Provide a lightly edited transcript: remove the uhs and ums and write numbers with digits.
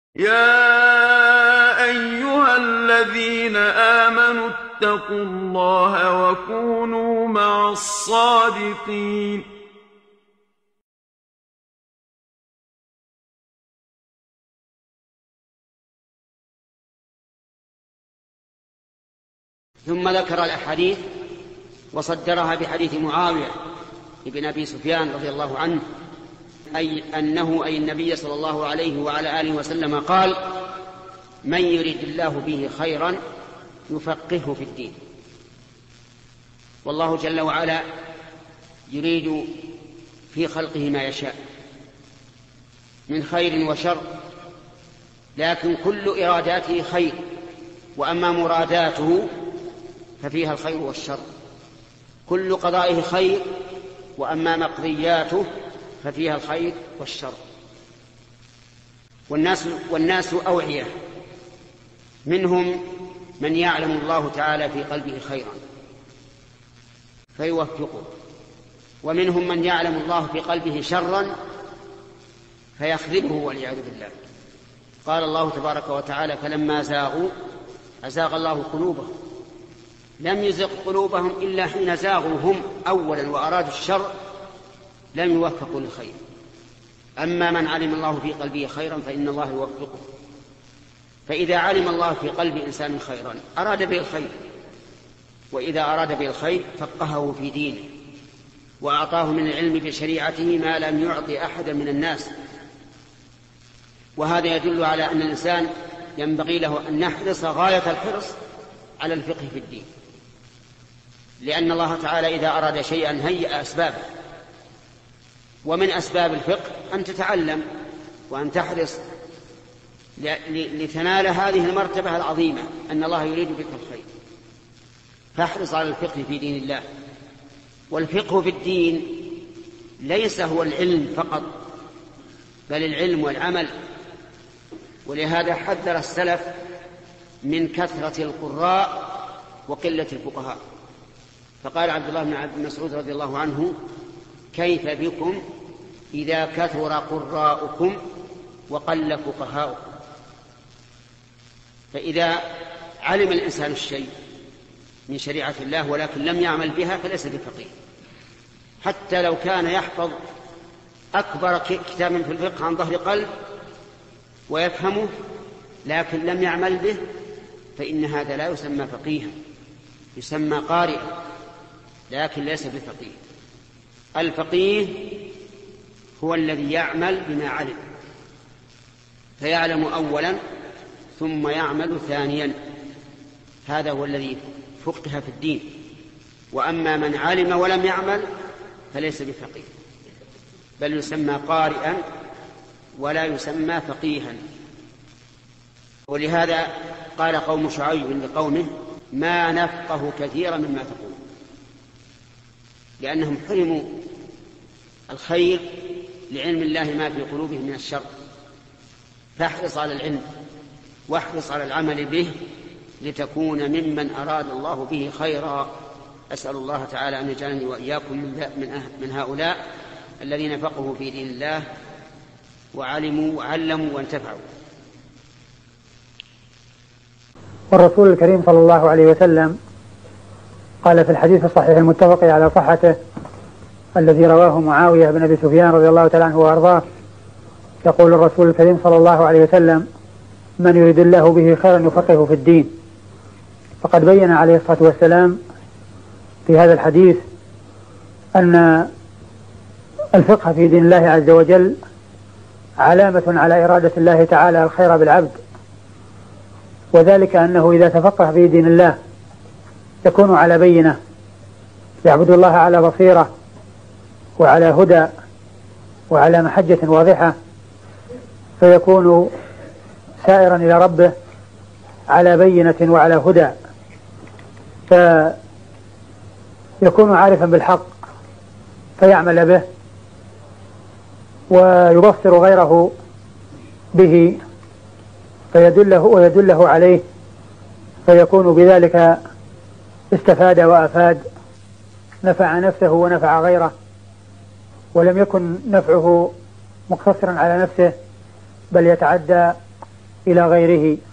يا أيها الذين آمنوا اتقوا الله وكونوا مع الصادقين. ثم ذكر الأحاديث وصدرها بحديث معاوية ابن أبي سفيان رضي الله عنه أي النبي صلى الله عليه وعلى آله وسلم قال: من يريد الله به خيرا يفقهه في الدين. والله جل وعلا يريد في خلقه ما يشاء من خير وشر، لكن كل إراداته خير، وأما مراداته ففيها الخير والشر. كل قضائه خير، وأما مقضياته ففيها الخير والشر. والناس أوعية، منهم من يعلم الله تعالى في قلبه خيرا فيوفقه، ومنهم من يعلم الله في قلبه شرا فيخذله والعياذ بالله. قال الله تبارك وتعالى: فلما زاغوا أزاغ الله قلوبهم. لم يزغ قلوبهم إلا حين زاغوا هم أولا وأرادوا الشر لم يوفقوا للخير. أما من علم الله في قلبه خيرا فإن الله يوفقه. فإذا علم الله في قلب إنسان خيرا أراد به الخير، وإذا أراد به الخير فقهه في دينه وأعطاه من العلم بشريعته ما لم يعطي أحدا من الناس. وهذا يدل على أن الإنسان ينبغي له أن يحرص غاية الحرص على الفقه في الدين، لأن الله تعالى إذا أراد شيئا هيأ أسبابه، ومن أسباب الفقه أن تتعلم وأن تحرص لتنال هذه المرتبة العظيمة أن الله يريد بك الخير. فاحرص على الفقه في دين الله. والفقه في الدين ليس هو العلم فقط، بل العلم والعمل. ولهذا حذر السلف من كثرة القراء وقلة الفقهاء. فقال عبد الله بن مسعود رضي الله عنه: كيف بكم إذا كثر قراؤكم وقل فقهاؤكم؟ فإذا علم الإنسان الشيء من شريعة الله ولكن لم يعمل بها فليس بفقيه، حتى لو كان يحفظ أكبر كتاب في الفقه عن ظهر قلب ويفهمه لكن لم يعمل به، فإن هذا لا يسمى فقيها، يسمى قارئا لكن ليس بفقيه. الفقيه هو الذي يعمل بما علم، فيعلم أولا ثم يعمل ثانيا، هذا هو الذي فقه في الدين. وأما من علم ولم يعمل فليس بفقيه، بل يسمى قارئا ولا يسمى فقيها. ولهذا قال قوم شعيب لقومه: ما نفقه كثيرا مما تقول، لأنهم حرموا الخير لعلم الله ما في قلوبهم من الشر. فاحرص على العلم واحرص على العمل به لتكون ممن أراد الله به خيرا. أسأل الله تعالى أن يجعلني وإياكم من هؤلاء الذين فقهوا في دين الله وعلموا وعلموا وانتفعوا. والرسول الكريم صلى الله عليه وسلم قال في الحديث الصحيح المتفق على صحته الذي رواه معاوية بن أبي سفيان رضي الله تعالى عنه وأرضاه، يقول الرسول الكريم صلى الله عليه وسلم: من يريد الله به خيرا يفقهه في الدين. فقد بين عليه الصلاة والسلام في هذا الحديث أن الفقه في دين الله عز وجل علامة على إرادة الله تعالى الخير بالعبد، وذلك أنه إذا تفقه في دين الله يكون على بينة، يعبد الله على بصيرة وعلى هدى وعلى محجة واضحة، فيكون سائرا إلى ربه على بينة وعلى هدى، فيكون عارفا بالحق فيعمل به ويبصر غيره به ويدله عليه، فيكون بذلك استفاد وأفاد، نفع نفسه ونفع غيره، ولم يكن نفعه مقتصرا على نفسه بل يتعدى إلى غيره